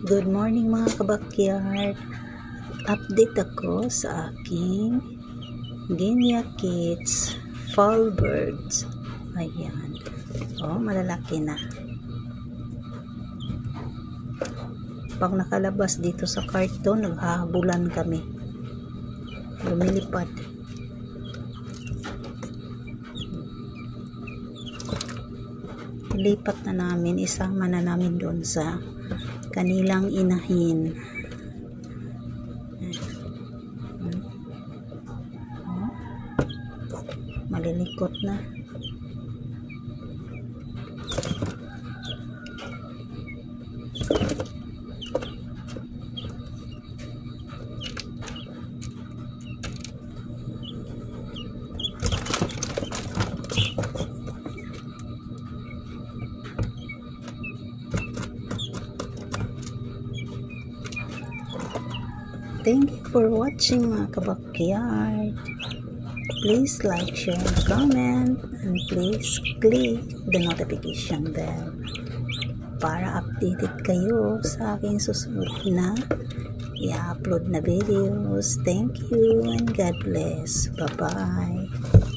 Good morning mga kabakyard. Update ako sa aking Guinea Kids Fall Birds. Ayan. Oh, malalaki na. Pag nakalabas dito sa karton, naghahabulan kami. Lumilipad. Ilipat na namin, isama na namin doon sa kanilang inahin. Malilikot na. Thank you for watching mga kabakyard. Please like, share, comment, and please click the notification bell para updated kayo sa aking susunod na i-upload na videos. Thank you and God bless. Bye-bye.